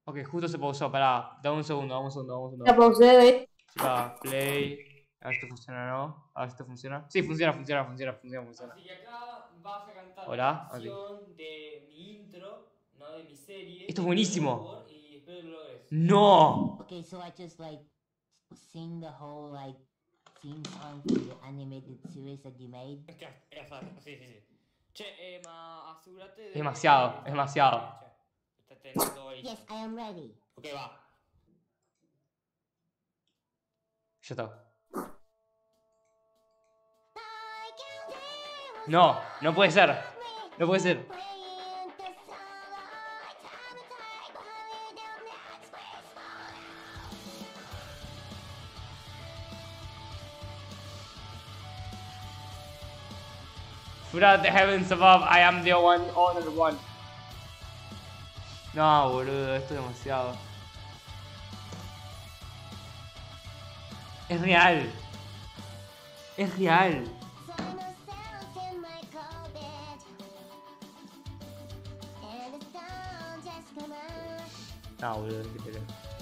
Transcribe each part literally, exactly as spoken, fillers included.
Ok, justo se pausó, pará. Dame un segundo, dame un segundo, dame un segundo. La pausé de... Va, play. A ver si esto funciona o no. A ver si esto funciona. Sí, funciona, funciona, funciona, funciona, funciona. Así que acá vas a cantar Hola, la canción de mi intro, no de mi serie. Esto es de buenísimo. War, y espero que lo logres. ¡No! Okay, so I just like sing the whole like theme song from the animated series that you made. Es que, ya está, sí, sí, sí. Che, eh, ma, asegúrate de... Es demasiado, de- es demasiado. Che, está teniendo todo listo. Yes, I am ready. Ok, va. Ya está. No, no puede ser. No puede ser. Throughout the heavens above, I am the one, honored one. No, boludo, esto es demasiado. Es real. Es real. No, boludo, es que te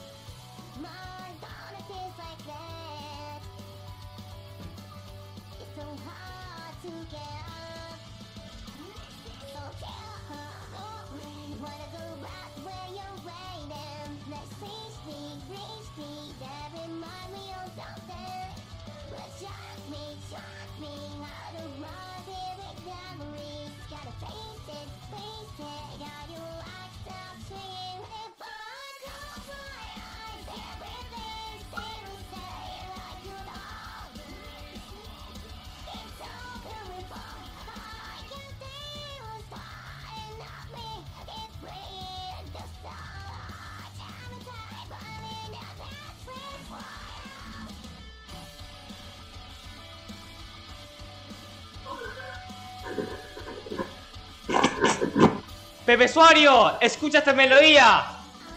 Pepe Suario, escucha esta melodía.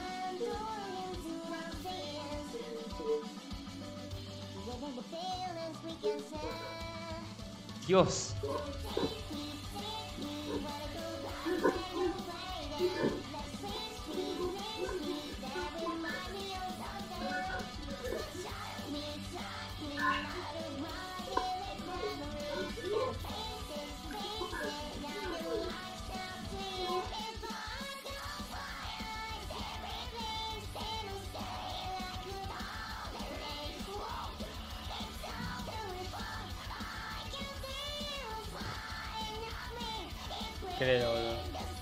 Dios. Creo, boludo.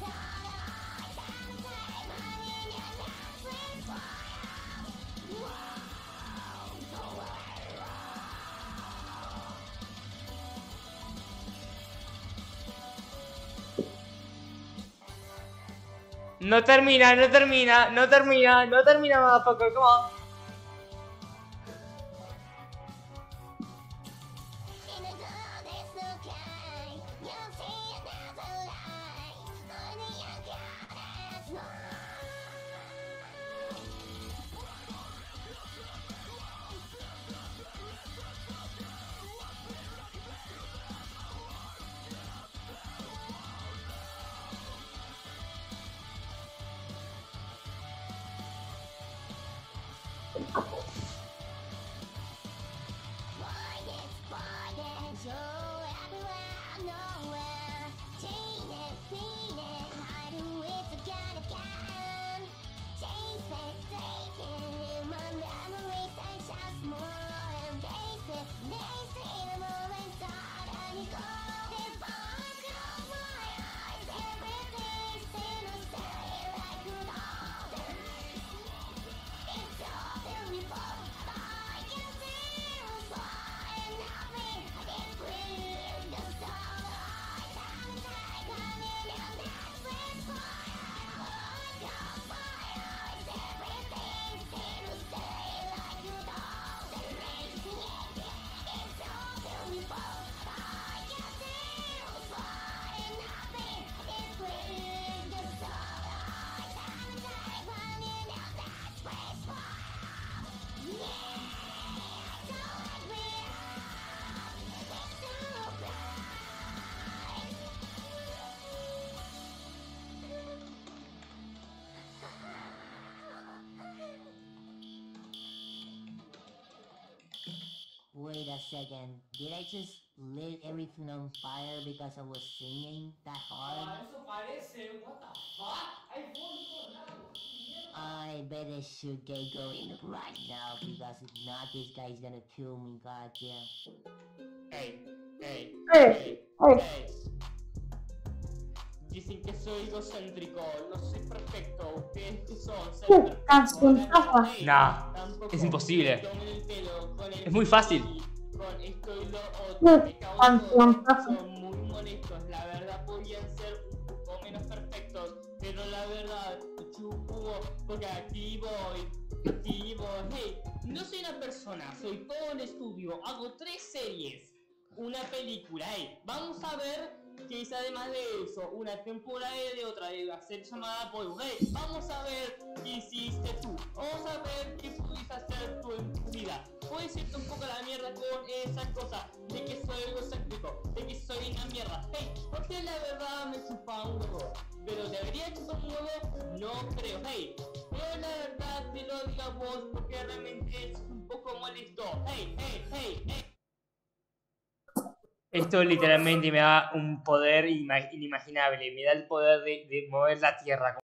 No termina, no termina, no termina, no termina, motherfucker, come on. a second. Did I just lit everything on fire because I was singing that hard? Ah, eso parece. What the fuck? Hay fuego en todos lados. I better should get going right now because if not, this guy's gonna kill me. Goddamn. Ey, ey, Ey, ey, ey. ey. Dicen que soy egocéntrico, no soy perfecto. Ustedes que son, ser ¿Qué perfectos. cancionzaza? Ey, Nah, tampoco es imposible. me tomen el pelo con el Es muy fácil. Con esto y lo otro, ¿Qué me cago en cancionzaza? todo. Son muy molestos, la verdad podían ser un poco menos perfectos, pero la verdad, chupo, porque aquí voy, aquí voy. Hey, no soy una persona, soy todo un estudio, hago tres series, una película, hey, vamos a ver qué hice además de eso, una temporada de otra, de hacer llamada por hey, vamos a ver qué hiciste tú, vamos a ver qué pudiste hacer tú en tu vida. Puedes irte un poco a la mierda con esa cosa de que soy egocéntrico, de que soy una mierda. Hey, porque la verdad me chupa un huevo. Pero debería chupar un huevo, no creo. Hey, pero la verdad te lo digo a vos porque realmente es un poco molesto. Hey, hey, hey, hey. Esto literalmente me da un poder ima- inimaginable. Me da el poder de, de mover la tierra.